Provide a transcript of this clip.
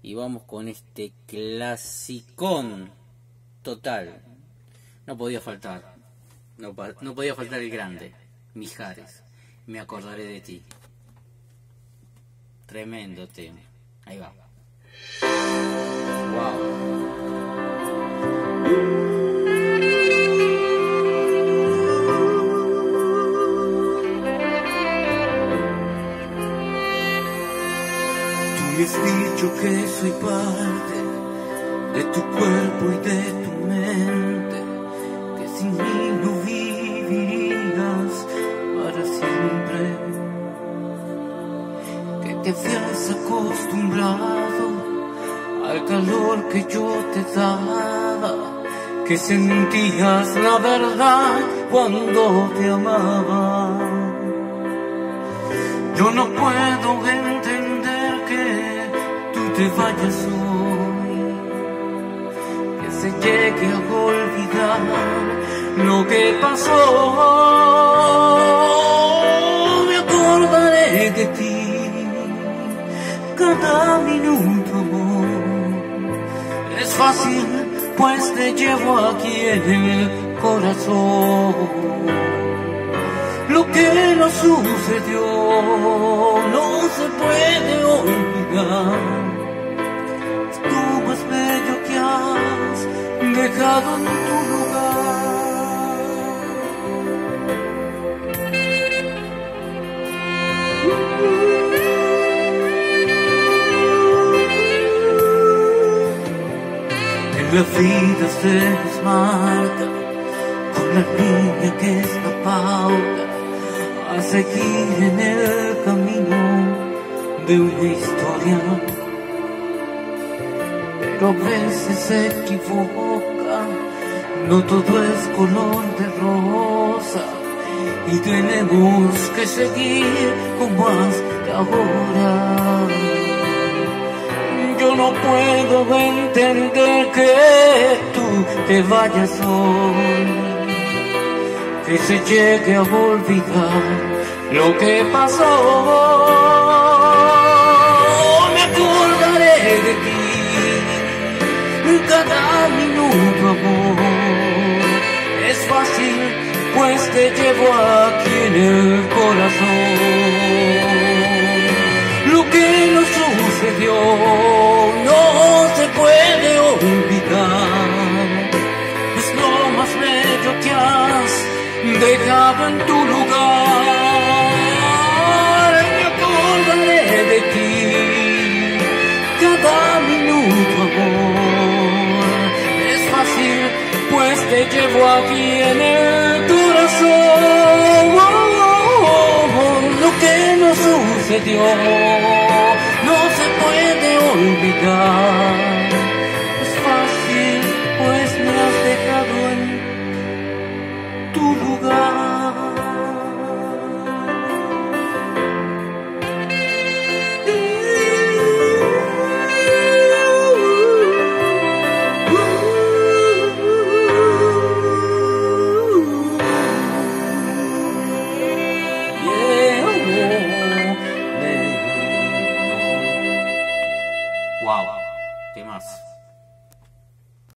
Y vamos con este clasicón total. No podía faltar. No podía faltar el grande. Mijares. Me acordaré de ti. Tremendo tema. Ahí va. Wow. Me has dicho que soy parte de tu cuerpo y de tu mente, que sin mí no vivirías para siempre, que te habías acostumbrado al calor que yo te daba, que sentías la verdad cuando te amaba. Yo no puedo entender que te vayas hoy, que se llegue a olvidar lo que pasó. Me acordaré de ti cada minuto, amor. Es fácil, pues te llevo aquí en el corazón. Lo que nos sucedió no se puede olvidar. Tú más bello que has dejado en tu lugar. En la vida se desmarca con la niña que es la pauta a seguir en el camino de una historia. Pero a veces se equivoca, no todo es color de rosa, y tenemos que seguir como hasta ahora. Yo no puedo entender que tú te vayas hoy, que se llegue a olvidar lo que pasó. Me acordaré de ti cada minuto, amor. Es fácil, pues te llevo aquí en el corazón. Lo que nos sucedió no se puede olvidar. Es lo más bello que has dejado en tu lugar. Me acordaré de ti cada minuto, amor. Es fácil, pues te llevo aquí en el corazón. Lo que nos sucedió no se puede olvidar.